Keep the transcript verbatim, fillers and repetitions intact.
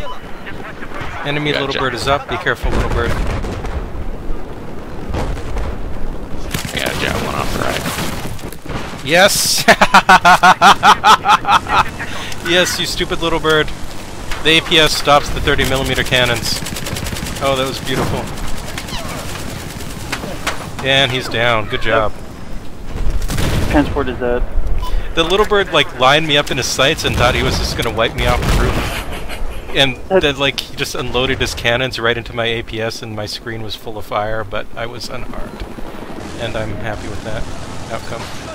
Enemy Gotcha. Littlebird is up. Be careful, Littlebird. I gotta jab one off the right. Yes! Yes, you stupid Littlebird. The A P S stops the thirty millimeter cannons. Oh, that was beautiful. And he's down. Good job. Transport is dead. The Littlebird, like, lined me up in his sights and thought he was just gonna wipe me off the roof. And then, like, he just unloaded his cannons right into my A P S and my screen was full of fire, but I was unharmed. And I'm happy with that outcome.